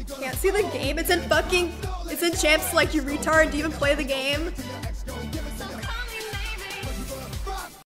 Can't see the game? It's in Champs, like, you retard, do you even play the game?